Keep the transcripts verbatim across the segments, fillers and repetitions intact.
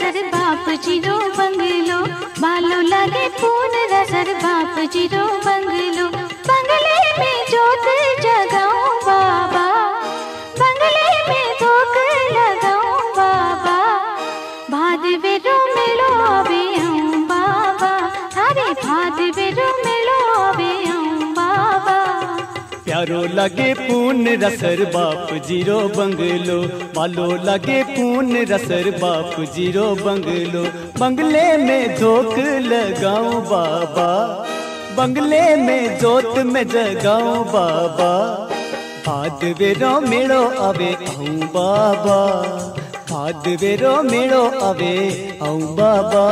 रसर बाप जीरो बंगलो, बालो लगे पून रसर बाप जीरो बंगलो। बंगले में जोत जगाऊं बाबा, बंगले में धोख लगाऊं बाबा, भाद बेरो मिलो अबे आऊं बाबा, थारे भाद बेरो मिलो अबे आऊं बाबा। प्यारो लगे पून रसर बाप जीरो बंगलो, बालो लगे पून रसर बाप जीरो बंगलो। बंगले में धोख लगाऊं बाबा, बंगले में जोत में जगाऊं बाबा, भाद बेरो मेड़ो अबे आऊं बाबा, भाद बेरो मेड़ो अबे आऊं बाबा।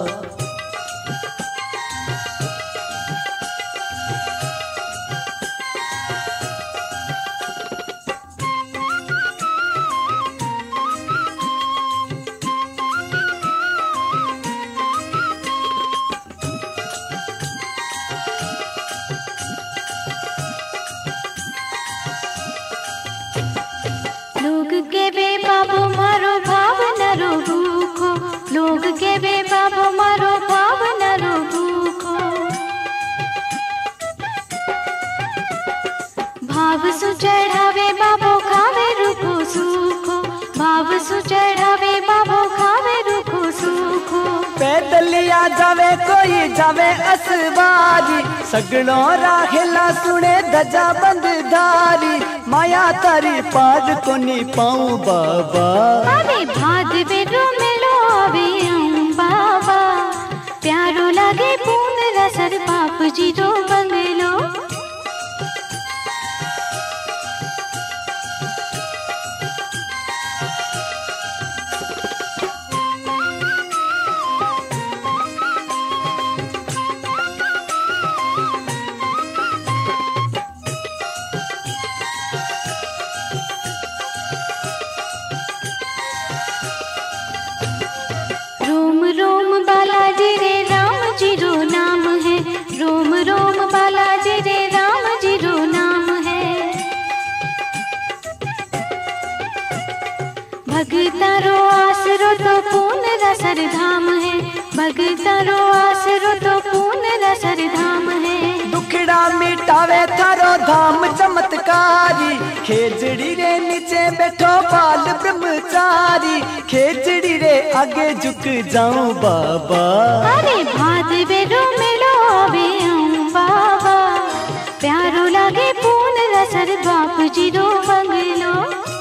लोग के बे बाबू मारो भाव नरो भूखो, लोग के बे बाबू मारो भाव नरो भूखो। भाव सु चढ़ावे बाबो खावे रुखो सूखो, भाव सु चढ़ावे बाबो खावे रुखो सूखो। पैदलिया जावे कोई जावे असवारी, सगड़ो राखेला सुने धजा बंदधारी, माया तारी पार कोनी पाऊं बाबा। अरे भाद बेरो मिलो अबे आऊं बाबा, प्यारो लगे पून रसर बाप जीरो बंगलो। रोम रोम बालाजी रे राम जीरो नाम है, रोम रोम बालाजी रे राम जीरो नाम है। भगतारो आसरो तो पून रसर धाम है, भगतारो आसरो तो पून रसर धाम है। दुखड़ा मिटावे थारो धाम चमत्कारी, खेजड़ी रे नीचे बैठो बाल ब्रह्मचारी, खेजड़ी रे आगे झुक जाऊं बाबा। अरे भाद बेरो मिलो अबे आऊं बाबा, प्यारो लगे पून रसर बाप जीरो बंगलो।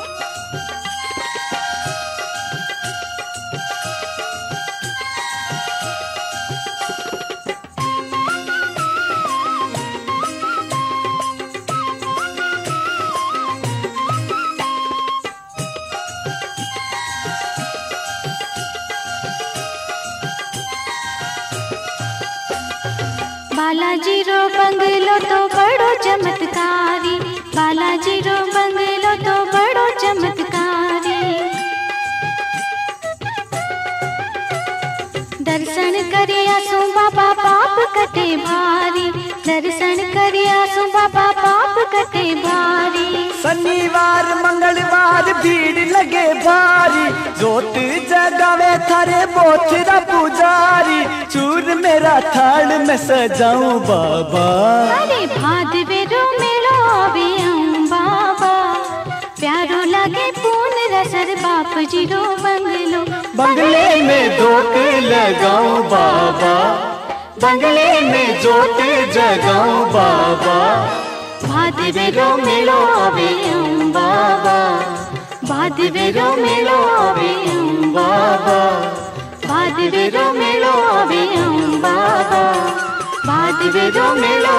बालाजी रो बंगलो तो बड़ो चमत्कारी, बालाजी रो बंगलो तो बड़ो चमत्कारी। दर्शन करिया सो बाबा पाप कटे भारी, दर्शन करिया सो बाबा पाप कटे भारी। शनिवार मंगलवार भीड़ लगे भारी, जोत जगावे थारे बोथरा पुजारी, चूर मेरा थाल में सजाऊं बाबा। अरे भाद बेरो मिलो अबे आऊं बाबा, प्यारो लगे पून रसर बाप जीरो बंगलो। बंगले में धोख लगाऊं बाबा, बंगले में जोत जगाऊं बाबा, भाद बेरो मिलो अबे आऊं बाबा, भाद बेरो मिलो अबे आऊं बाबा, भाद बेरो मिलो अबे आऊं बाबा, भाद बेरो मिलो